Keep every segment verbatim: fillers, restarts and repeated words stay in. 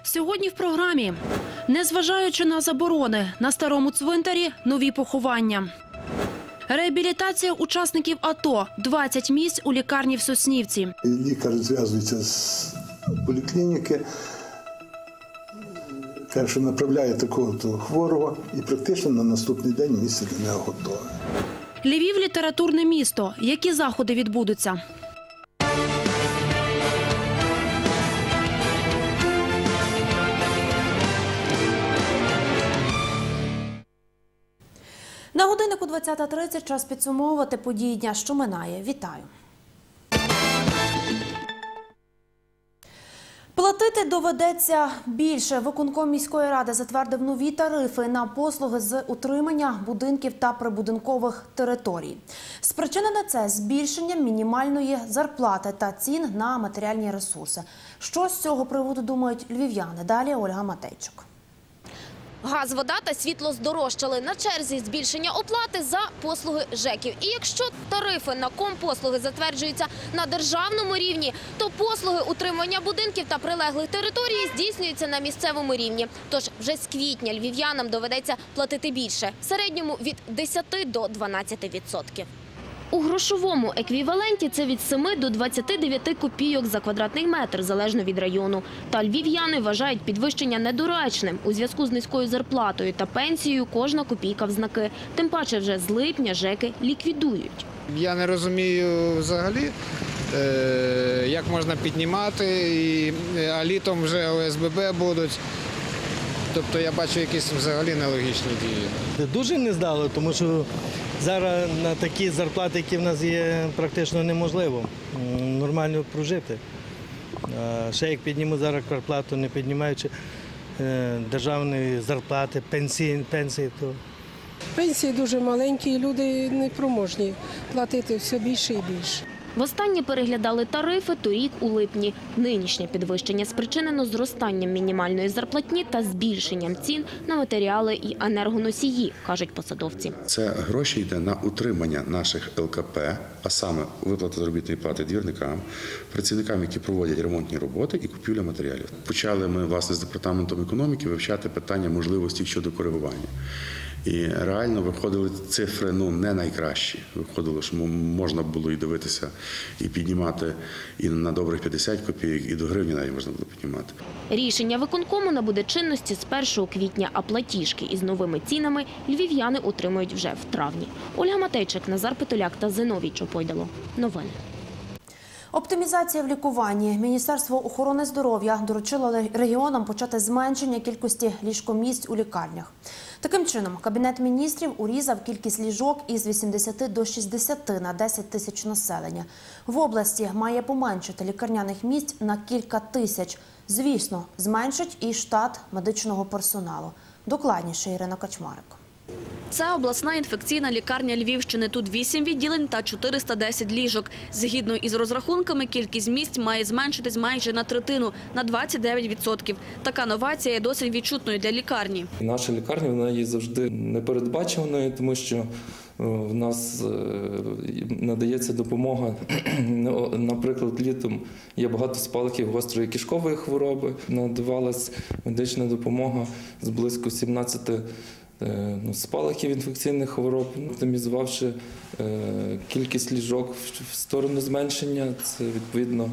Сьогодні в програмі. Незважаючи на заборони, на старому цвинтарі нові поховання. Реабілітація учасників АТО. двадцять місць у лікарні в Соснівці. Лікар зв'язується з поліклініки, каже, що направляє такого хворого і практично на наступний день місце для нього готове. Львів – літературне місто. Які заходи відбудуться? На годиннику двадцята тридцять час підсумовувати події дня, що минає. Вітаю! Платити доведеться більше. Виконком міської ради затвердив нові тарифи на послуги з утримання будинків та прибудинкових територій. Спричинене це збільшенням мінімальної зарплати та цін на матеріальні ресурси. Що з цього приводу думають львів'яни? Далі Ольга Матейчук. Газ, вода та світло здорожчали. На черзі збільшення оплати за послуги ЖЕКів. І якщо тарифи на компослуги затверджуються на державному рівні, то послуги утримання будинків та прилеглих територій здійснюються на місцевому рівні. Тож вже з квітня львів'янам доведеться платити більше. В середньому від десяти до дванадцяти відсотків. У грошовому еквіваленті це від семи до двадцяти дев'яти копійок за квадратний метр, залежно від району. Та львів'яни вважають підвищення недоречним. У зв'язку з низькою зарплатою та пенсією кожна копійка в знаки. Тим паче вже з липня ЖЕКи ліквідують. Я не розумію взагалі, як можна піднімати, а літом вже О С Б Б будуть. Тобто я бачу якісь взагалі нелогічні дії. Дуже не здало, тому що зараз на такі зарплати, які в нас є, практично неможливо нормально прожити. Ще як підніму зараз зарплату, не піднімаючи державної зарплати, пенсії, пенсії, то… Пенсії дуже маленькі, і люди непроможні платити все більше і більше. Востаннє переглядали тарифи торік у липні. Нинішнє підвищення спричинено зростанням мінімальної зарплатні та збільшенням цін на матеріали і енергоносії, кажуть посадовці. Це гроші йде на утримання наших Л К П, а саме виплата заробітної плати двірникам, працівникам, які проводять ремонтні роботи і купівля матеріалів. Почали ми, власне, з департаментом економіки вивчати питання можливості щодо коригування. І реально виходили цифри ну, не найкращі. Виходило, що можна було і дивитися, і піднімати і на добрих п'ятдесят копійок, і до гривні навіть можна було піднімати. Рішення виконкому набуде чинності з першого квітня, а платіжки із новими цінами львів'яни отримують вже в травні. Ольга Матейчик, Назар Петуляк та Зиновій Чопойдало. Новини. Оптимізація в лікуванні. Міністерство охорони здоров'я доручило регіонам почати зменшення кількості ліжкомісць у лікарнях. Таким чином, Кабінет міністрів урізав кількість ліжок із вісімдесяти до шістдесяти на десять тисяч населення. В області має поменшити лікарняних місць на кілька тисяч. Звісно, зменшить і штат медичного персоналу. Докладніше Ірина Качмарик. Це обласна інфекційна лікарня Львівщини. Тут вісім відділень та чотириста десять ліжок. Згідно із розрахунками, кількість місць має зменшитись майже на третину – на двадцять дев'ять відсотків. Така новація є досить відчутною для лікарні. Наша лікарня вона є завжди непередбачуваною, тому що в нас надається допомога. Наприклад, літом є багато спалахів гострої кишкової хвороби. Надавалась медична допомога з близько сімнадцяти спалахів інфекційних хвороб, оптимізувавши кількість ліжок в сторону зменшення, це відповідно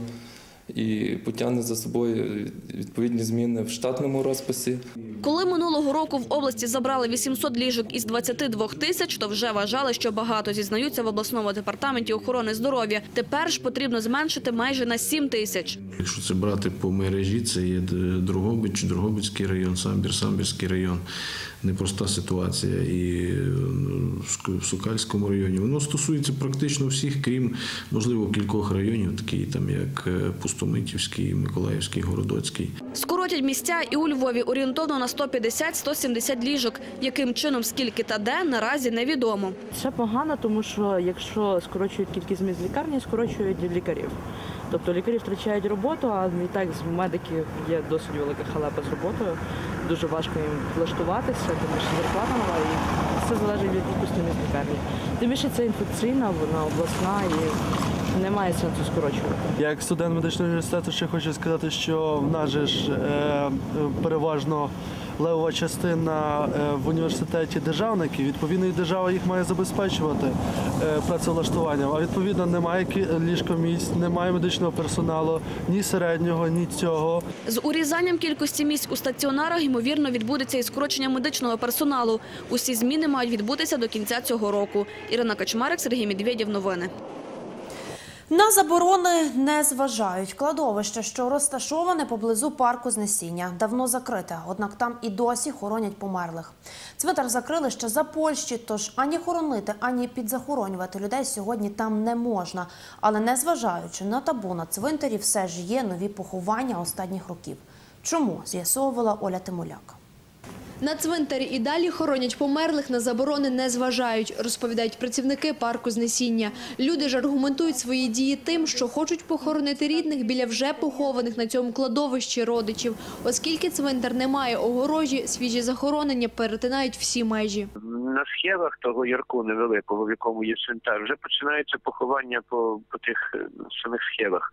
і потягне за собою відповідні зміни в штатному розписі. Коли минулого року в області забрали вісімсот ліжок із двадцяти двох тисяч, то вже вважали, що багато, зізнаються в обласному департаменті охорони здоров'я. Тепер ж потрібно зменшити майже на сім тисяч. Якщо це брати по мережі, це є Дрогобич, Дрогобицький район, Самбір, Самбірський район. Непроста ситуація і в Сокальському районі. Воно стосується практично всіх, крім, можливо, кількох районів, такі там як Пустомитівський, Миколаївський, Городоцький. Скоротять місця і у Львові орієнтовно на сто п'ятдесят - сто сімдесят ліжок. Яким чином, скільки та де, наразі невідомо. Це погано, тому що якщо скорочують кількість місць лікарні, скорочують лікарів. Тобто лікарі втрачають роботу, а і так з медиків є досить велика халепа з роботою. Дуже важко їм влаштуватися, тому що зарплата мала, і все залежить від кількості місць лікарні. Тим більше це інфекційна, вона обласна і немає сенсу скорочувати. Я як студент медичного університету ще хочу сказати, що в нас же ж е, переважно левова частина е, в університеті державників. Відповідно, і держава їх має забезпечувати е, працевлаштуванням. А відповідно немає ліжкомісць, немає медичного персоналу, ні середнього, ні цього. З урізанням кількості місць у стаціонарах, ймовірно, відбудеться і скорочення медичного персоналу. Усі зміни мають відбутися до кінця цього року. Ірина Качмарик, Сергій Медведєв. Новини. На заборони не зважають. Кладовище, що розташоване поблизу парку Знесіння, давно закрите, однак там і досі хоронять померлих. Цвинтар закрили ще за Польщі, тож ані хоронити, ані підзахоронювати людей сьогодні там не можна. Але незважаючи на табу на цвинтарі, все ж є нові поховання останніх років. Чому? З'ясовувала Оля Тимуляк. На цвинтарі і далі хоронять померлих, на заборони не зважають, розповідають працівники парку Знесіння. Люди ж аргументують свої дії тим, що хочуть похоронити рідних біля вже похованих на цьому кладовищі родичів. Оскільки цвинтар не має огорожі, свіжі захоронення перетинають всі межі. На схилах того ярку невеликого, в якому є цвинтар, вже починаються поховання по, по тих самих схилах.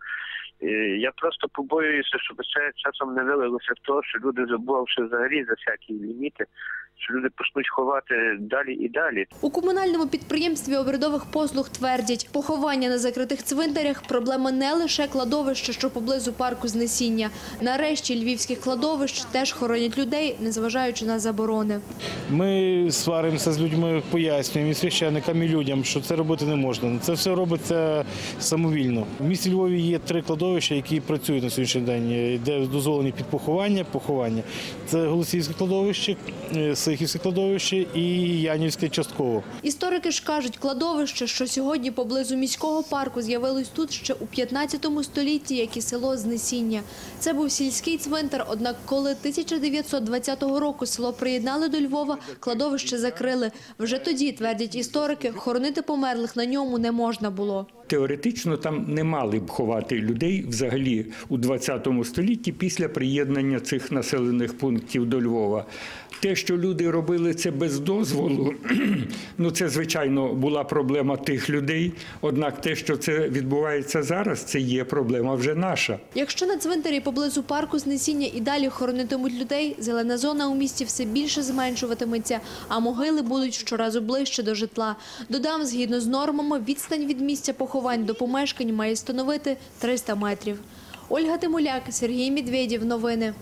Я просто побоююся, щоб це часом не вилилося в те, що люди, забувши взагалі за всякі ліміти, що люди почнуть ховати далі і далі. У комунальному підприємстві обрядових послуг твердять, поховання на закритих цвинтарях – проблема не лише кладовища, що поблизу парку Знесіння. Нарешті львівських кладовищ теж хоронять людей, незважаючи на заборони. Ми сваримося з людьми, пояснюємо і священникам, і людям, що це робити не можна. Це все робиться самовільно. В місті Львові є три кладовища, які працюють на сьогоднішній день, де дозволені під поховання, поховання. Це Голосіївське кладовище, Сихівське кладовище і Янівське частково. Історики ж кажуть, кладовище, що сьогодні поблизу міського парку з'явилось тут ще у п'ятнадцятому столітті, як і село Знесіння. Це був сільський цвинтар, однак коли тисяча дев'ятсот двадцятого року село приєднали до Львова, кладовище закрили. Вже тоді, твердять історики, хоронити померлих на ньому не можна було. Теоретично там не мали б ховати людей взагалі у двадцятому столітті після приєднання цих населених пунктів до Львова. Те, що люди робили це без дозволу, ну це, звичайно, була проблема тих людей. Однак те, що це відбувається зараз, це є проблема вже наша. Якщо на цвинтарі поблизу парку Знесіння і далі хоронитимуть людей, зелена зона у місті все більше зменшуватиметься, а могили будуть щоразу ближче до житла. Додам, згідно з нормами, відстань від місця поховань до помешкань має становити триста метрів. Ольга Тимуляк, Сергій Медведєв. Новини.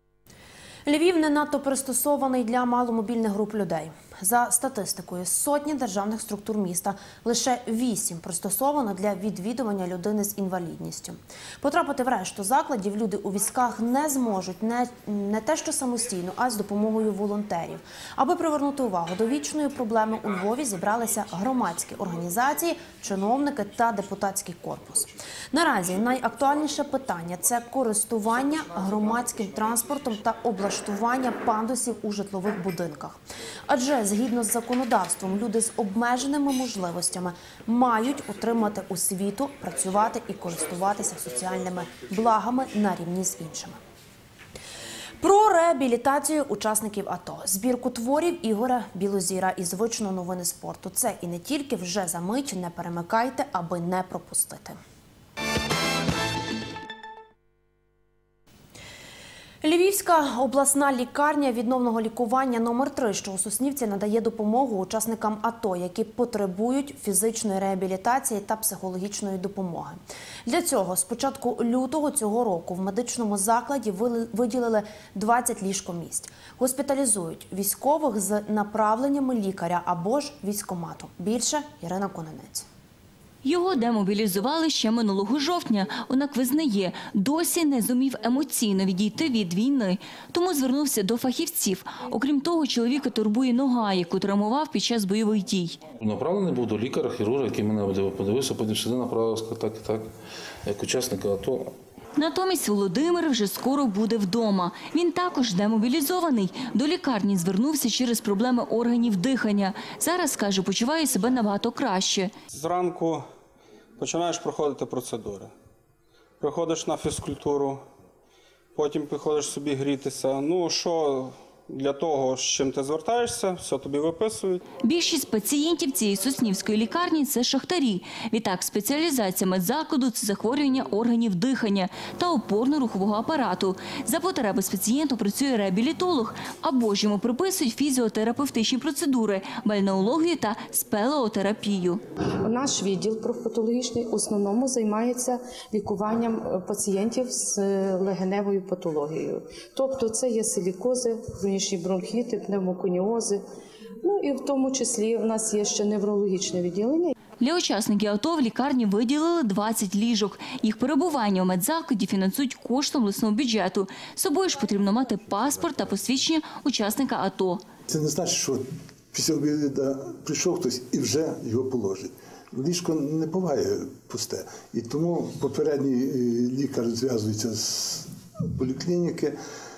Львів не надто пристосований для маломобільних груп людей. За статистикою, з сотні державних структур міста лише вісім пристосовано для відвідування людини з інвалідністю. Потрапити в решту закладів люди у візках не зможуть не, не те що самостійно, а з допомогою волонтерів. Аби привернути увагу до вічної проблеми, у Львові зібралися громадські організації, чиновники та депутатський корпус. Наразі найактуальніше питання – це користування громадським транспортом та облаштування пандусів у житлових будинках. Адже згідно з законодавством, люди з обмеженими можливостями мають отримати освіту, працювати і користуватися соціальними благами на рівні з іншими. Про реабілітацію учасників АТО, збірку творів Ігоря Білозіра і звично новини спорту. Це і не тільки, вже за мить, не перемикайте, аби не пропустити. Львівська обласна лікарня відновного лікування номер три, що у Соснівці, надає допомогу учасникам АТО, які потребують фізичної реабілітації та психологічної допомоги. Для цього з початку лютого цього року в медичному закладі виділили двадцять ліжкомісць. Госпіталізують військових з направленнями лікаря або ж військкомату. Більше Ірина Кононець. Його демобілізували ще минулого жовтня, однак визнає, досі не зумів емоційно відійти від війни, тому звернувся до фахівців. Окрім того, чоловіка турбує нога, яку травмував під час бойових дій. Направлений був до лікаря, хірурга, який мене подивився, потім сюди направив, сказав так і так, як учасника АТО. Натомість Володимир вже скоро буде вдома. Він також демобілізований. До лікарні звернувся через проблеми органів дихання. Зараз, каже, почуває себе набагато краще. Зранку починаєш проходити процедури. Приходиш на фізкультуру, потім приходиш собі грітися. Ну, що для того, з чим ти звертаєшся, все тобі виписують. Більшість пацієнтів цієї соснівської лікарні – це шахтарі. Відтак, спеціалізація медзакладу – це захворювання органів дихання та опорно-рухового апарату. За потреби з пацієнтом працює реабілітолог, або ж йому приписують фізіотерапевтичні процедури, бальнеологію та спелеотерапію. Наш відділ профпатологічний в основному займається лікуванням пацієнтів з легеневою патологією. Тобто це є силікози, хронічні бронхіти, пневмоконіози. Ну і в тому числі у нас є ще неврологічне відділення. Для учасників АТО в лікарні виділили двадцять ліжок. Їх перебування у медзакладі фінансують коштом обласного бюджету. З собою ж потрібно мати паспорт та посвідчення учасника АТО. Це не значить, що після обіду прийшов хтось і вже його положить. Ліжко не буває пусте. І тому попередній лікар зв'язується з поліклініки,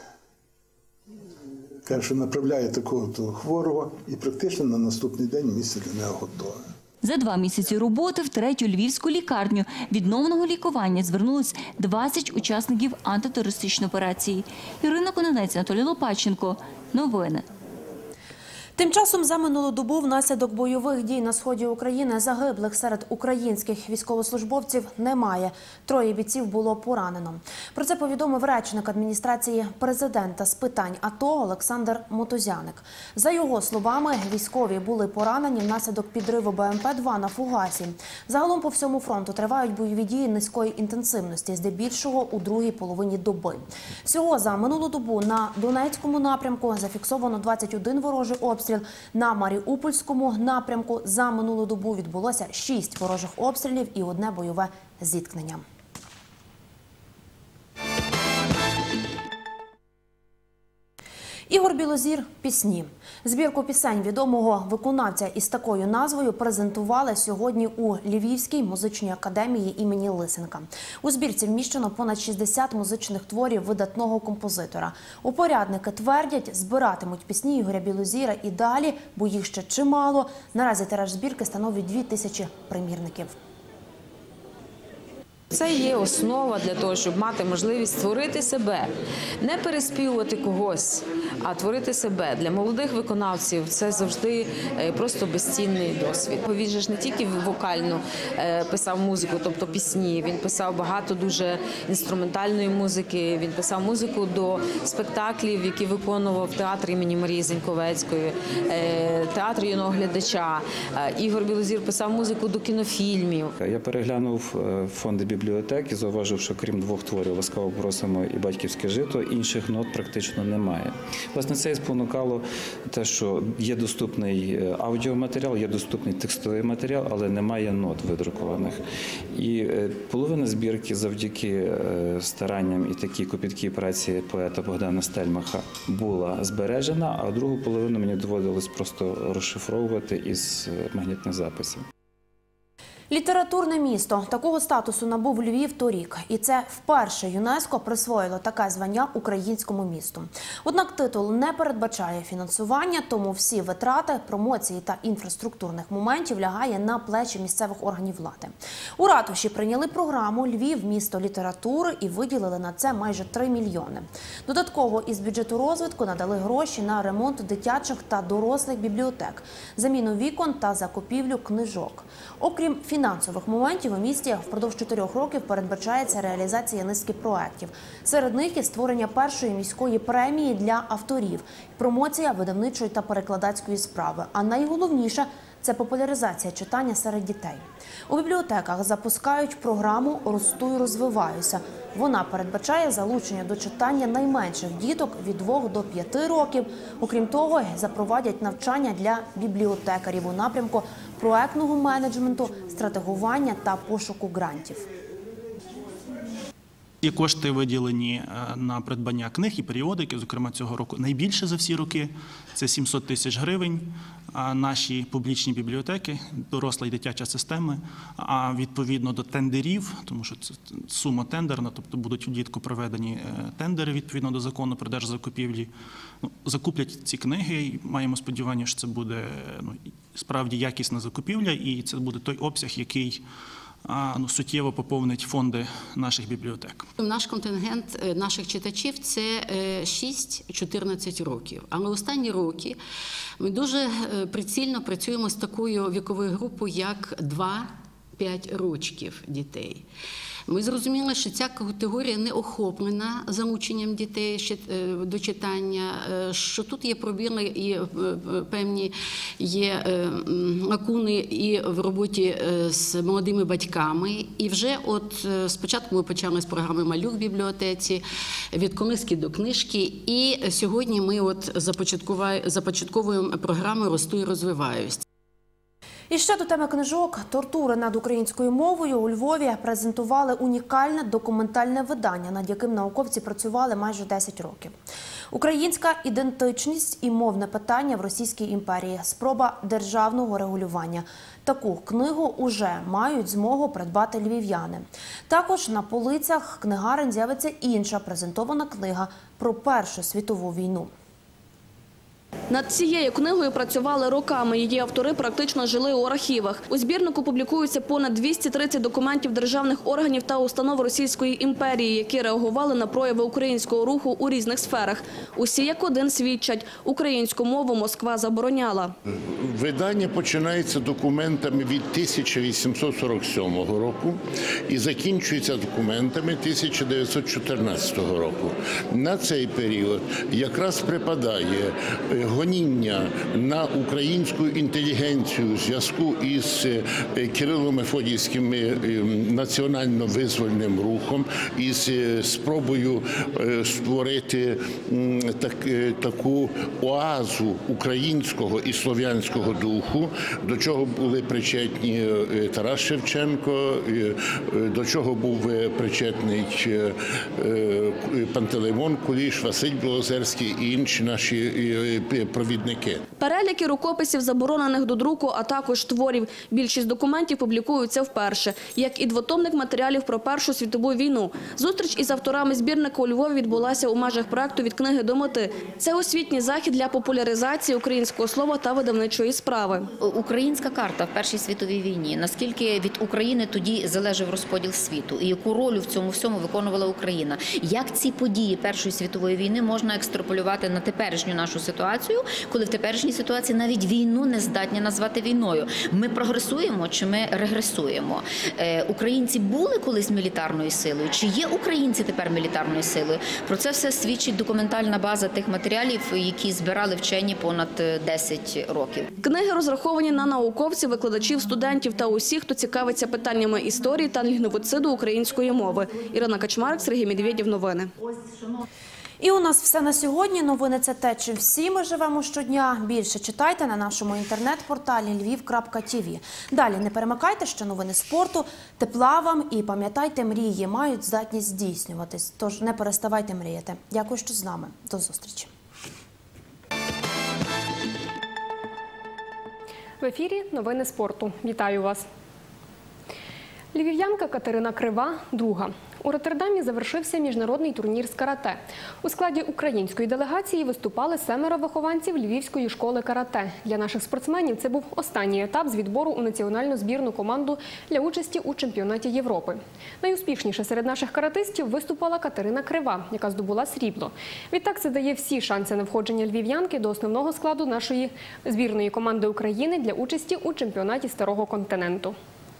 каже, що направляє такого хворого, і практично на наступний день місце для нього готове. За два місяці роботи в третю львівську лікарню відновного лікування звернулись двадцять учасників антитерористичної операції. Ірина Кононець, Анатолій Лопаченко. Новини. Тим часом за минулу добу внаслідок бойових дій на сході України загиблих серед українських військовослужбовців немає. Троє бійців було поранено. Про це повідомив речник адміністрації президента з питань АТО Олександр Мотузяник. За його словами, військові були поранені внаслідок підриву Б М П два на фугасі. Загалом по всьому фронту тривають бойові дії низької інтенсивності, здебільшого у другій половині доби. Всього за минулу добу на Донецькому напрямку зафіксовано двадцять один ворожий обстріл. На Маріупольському напрямку за минулу добу відбулося шість ворожих обстрілів і одне бойове зіткнення. Ігор Білозір – пісні. Збірку пісень відомого виконавця із такою назвою презентували сьогодні у Львівській музичній академії імені Лисенка. У збірці вміщено понад шістдесят музичних творів видатного композитора. Упорядники твердять, збиратимуть пісні Ігоря Білозіра і далі, бо їх ще чимало. Наразі тираж збірки становить дві тисячі примірників. Це є основа для того, щоб мати можливість створити себе, не переспівувати когось, а творити себе. Для молодих виконавців це завжди просто безцінний досвід. Він же ж не тільки вокально писав музику, тобто пісні, він писав багато дуже інструментальної музики, він писав музику до спектаклів, які виконував театр імені Марії Заньковецької, театр юного глядача. Ігор Білозір писав музику до кінофільмів. Я переглянув фонди бібліотеки, зауважив, що крім двох творів «Ласкаво просимо» і «Батьківське жито», інших нот практично немає. Власне, це і спонукало те, що є доступний аудіоматеріал, є доступний текстовий матеріал, але немає нот видрукованих. І половина збірки завдяки старанням і такій копіткій праці поета Богдана Стельмаха була збережена, а другу половину мені доводилось просто розшифровувати із магнітних записів. Літературне місто. Такого статусу набув Львів торік. І це вперше ЮНЕСКО присвоїло таке звання українському місту. Однак титул не передбачає фінансування, тому всі витрати, промоції та інфраструктурних моментів лягає на плечі місцевих органів влади. У ратуші прийняли програму «Львів – місто літератури» і виділили на це майже три мільйони. Додатково із бюджету розвитку надали гроші на ремонт дитячих та дорослих бібліотек, заміну вікон та закупівлю книжок. Окрім фінансових моментів, у місті впродовж чотирьох років передбачається реалізація низки проєктів. Серед них є створення першої міської премії для авторів, промоція видавничої та перекладацької справи. А найголовніше – це популяризація читання серед дітей. У бібліотеках запускають програму «Росту і розвиваюся». Вона передбачає залучення до читання найменших діток від двох до п'яти років. Окрім того, запровадять навчання для бібліотекарів у напрямку проектного менеджменту, стратегування та пошуку грантів. Є кошти виділені на придбання книг і періодики, зокрема цього року найбільше за всі роки, це сімсот тисяч гривень. Наші публічні бібліотеки, доросла і дитяча системи, а відповідно до тендерів, тому що це сума тендерна, тобто будуть влітку проведені тендери відповідно до закону про держзакупівлі, ну, закуплять ці книги і маємо сподівання, що це буде ну, справді якісна закупівля і це буде той обсяг, який ну, суттєво поповнить фонди наших бібліотек. Наш контингент наших читачів – це шість-чотирнадцять років. Але останні роки ми дуже прицільно працюємо з такою віковою групою, як два-п'ять років дітей. Ми зрозуміли, що ця категорія не охоплена залученням дітей до читання, що тут є пробіли і певні є лакуни і в роботі з молодими батьками. І вже от спочатку ми почали з програми «Малюк в бібліотеці», від колиски до книжки, і сьогодні ми от започатковуємо програму «Росту і розвиваюсь». І ще до теми книжок. Тортури над українською мовою у Львові презентували унікальне документальне видання, над яким науковці працювали майже десять років. Українська ідентичність і мовне питання в Російській імперії. Спроба державного регулювання. Таку книгу уже мають змогу придбати львів'яни. Також на полицях книгарень з'явиться інша презентована книга про Першу світову війну. Над цією книгою працювали роками. Її автори практично жили у архівах. У збірнику публікуються понад двісті тридцять документів державних органів та установ Російської імперії, які реагували на прояви українського руху у різних сферах. Усі як один свідчать – українську мову Москва забороняла. Видання починається документами від тисяча вісімсот сорок сьомого року і закінчується документами тисяча дев'ятсот чотирнадцятого року. На цей період якраз припадає гоніння на українську інтелігенцію у зв'язку із Кирило-Мефодіївським національно-визвольним рухом, із спробою створити так, таку оазу українського і слов'янського духу, до чого були причетні Тарас Шевченко, до чого був причетний Пантелеймон Куліш, Василь Білозерський і інші наші провідники. Переліки рукописів, заборонених до друку, а також творів. Більшість документів публікуються вперше, як і двотомник матеріалів про Першу світову війну. Зустріч із авторами збірника у Львові відбулася у межах проекту «Від книги до мети». Це освітній захід для популяризації українського слова та видавничої справи. Українська карта в Першій світовій війні. Наскільки від України тоді залежав розподіл світу і яку роль в цьому всьому виконувала Україна. Як ці події Першої світової війни можна екстраполювати на теперішню нашу ситуацію, коли в теперішній ситуації навіть війну не здатні назвати війною. Ми прогресуємо чи ми регресуємо? Е, українці були колись мілітарною силою? Чи є українці тепер мілітарною силою? Про це все свідчить документальна база тих матеріалів, які збирали вчені понад десять років. Книги розраховані на науковців, викладачів, студентів та усіх, хто цікавиться питаннями історії та лінгвоциду української мови. Ірина Качмарик, Сергій Медведєв. Новини. І у нас все на сьогодні. Новини – це те, чим всі ми живемо щодня. Більше читайте на нашому інтернет-порталі львів крапка ті ві. Далі не перемикайте, що новини спорту. Тепла вам і пам'ятайте, мрії мають здатність здійснюватись. Тож не переставайте мріяти. Дякую, що з нами. До зустрічі. В ефірі новини спорту. Вітаю вас. Львів'янка Катерина Крива – друга. У Роттердамі завершився міжнародний турнір з карате. У складі української делегації виступали семеро вихованців Львівської школи карате. Для наших спортсменів це був останній етап з відбору у національну збірну команду для участі у чемпіонаті Європи. Найуспішніше серед наших каратистів виступала Катерина Крива, яка здобула срібло. Відтак це дає всі шанси на входження львів'янки до основного складу нашої збірної команди України для участі у чемпіонаті Старого континенту.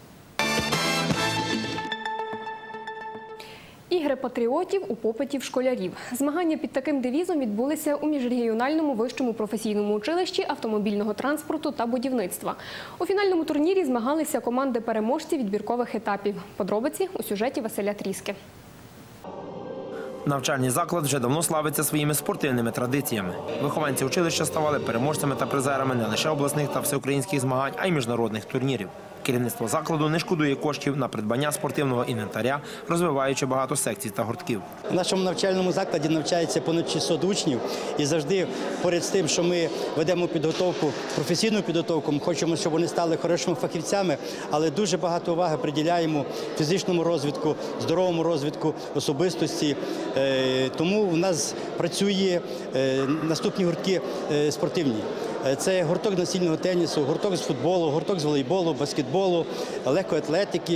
Ігри патріотів у попитів школярів. Змагання під таким девізом відбулися у міжрегіональному вищому професійному училищі автомобільного транспорту та будівництва. У фінальному турнірі змагалися команди переможців відбіркових етапів. Подробиці у сюжеті Василя Тріски. Навчальний заклад вже давно славиться своїми спортивними традиціями. Вихованці училища ставали переможцями та призерами не лише обласних та всеукраїнських змагань, а й міжнародних турнірів. Керівництво закладу не шкодує коштів на придбання спортивного інвентаря, розвиваючи багато секцій та гуртків. В нашому навчальному закладі навчається понад шістсот учнів. І завжди поряд з тим, що ми ведемо підготовку, професійну підготовку, ми хочемо, щоб вони стали хорошими фахівцями, але дуже багато уваги приділяємо фізичному розвитку, здоровому розвитку, особистості. Тому в нас працює наступні гуртки спортивні. Це гурток настільного тенісу, гурток з футболу, гурток з волейболу, баскетболу, легкої атлетики.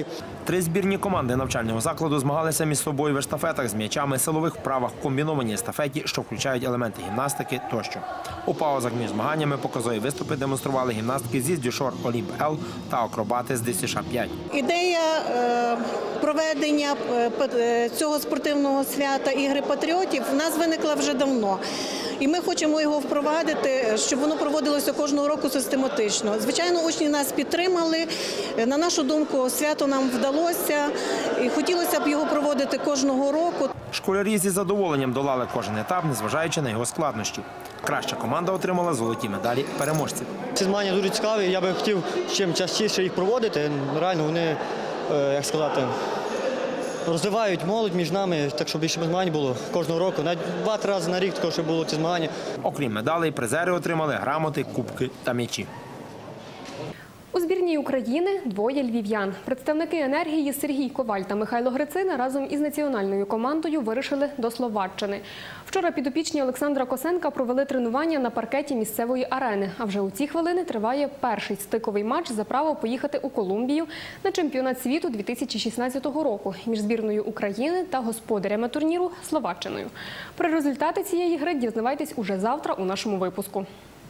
Три збірні команди навчального закладу змагалися між собою в естафетах з м'ячами, силових вправах, комбінованій естафеті, що включають елементи гімнастики тощо. У паузах між змаганнями показові виступи демонстрували гімнастки зі Дюшор Олімп Л та акробати з Ді Сі Ш п'ять. Ідея е, проведення е, цього спортивного свята «Ігри патріотів» в нас виникла вже давно. І ми хочемо його впровадити, щоб воно проводилося кожного року систематично. Звичайно, учні нас підтримали. На нашу думку, свято нам вдалося і хотілося б його проводити кожного року. Школярі зі задоволенням долали кожен етап, незважаючи на його складнощі. Краща команда отримала золоті медалі переможців. Ці змагання дуже цікаві, я би хотів чим частіше їх проводити. Реально вони, як сказати, розвивають молодь між нами, так щоб більше змагань було кожного року. Навіть два-три рази на рік також було ці змагання. Окрім медалей, призери отримали грамоти, кубки та м'ячі. У збірній України двоє львів'ян. Представники «Енергії» Сергій Коваль та Михайло Грицина разом із національною командою вирушили до Словаччини. Вчора підопічні Олександра Косенка провели тренування на паркеті місцевої арени. А вже у ці хвилини триває перший стиковий матч за право поїхати у Колумбію на чемпіонат світу дві тисячі шістнадцятого року між збірною України та господарями турніру Словаччиною. Про результати цієї гри дізнавайтесь уже завтра у нашому випуску.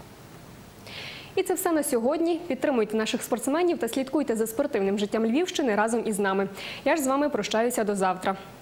І це все на сьогодні. Підтримуйте наших спортсменів та слідкуйте за спортивним життям Львівщини разом із нами. Я ж з вами прощаюся до завтра.